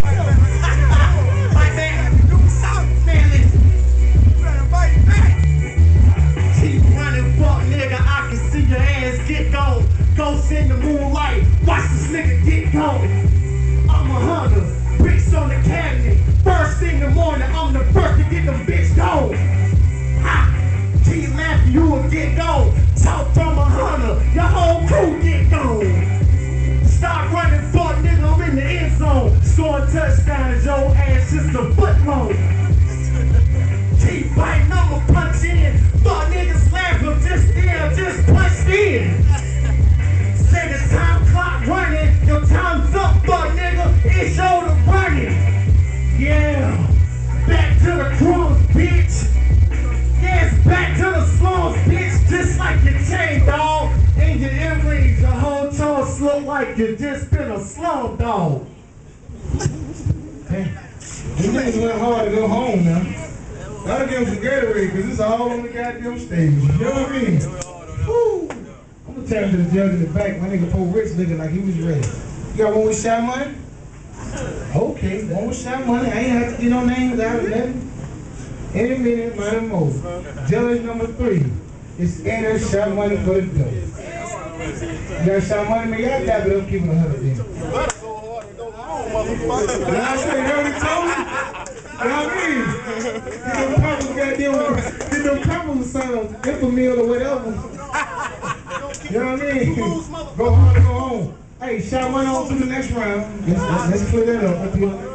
Like that, do something, man. Listen. Better fight back. Keep running, fuck nigga. I can see your ass get gone. Ghosts in the moonlight. Watch this nigga get gone. I'm a hunter. Bricks on the cabinet. First thing in the morning, I'm the first to get them bitch gone. Ha! Keep laughing, you will get gone. Talk from a hunter, your whole crew get gone. Stop running, fuck nigga, I'm in the end zone. Scoring touchdowns, your ass just a foot long. Keep biting, I'ma punch in. Fuck niggas laughing, just there, just punched in. Say the time clock running, your time's up, fuck nigga, it's your to running. Yeah, back to the crumbs, bitch. Yes, back to the slums, bitch. Just like your chain, dog. And your earrings, your whole toes look like you just been a slum dog. Hey, these niggas went hard to go home now. Gotta give them some Gatorade, because it's all on the goddamn stage. You know what I mean? Woo! I'm gonna tell to the judge in the back, my nigga Poe Rich looking like he was ready. You got one with shot money? Okay, one with shot money. I ain't have to get no names out of nothing. Any minute, man, more. Judge number 3 is enter shot money for the dough. You got shot money, man? Y'all tap it up, keep it 100 then. You know what I'm saying? You already told me? You know what I mean? Get them couples, goddamn, get them couples some infamil or whatever. You know what I mean? Go hard or go home. Hey, shot money on to the next round. Let's clear that up.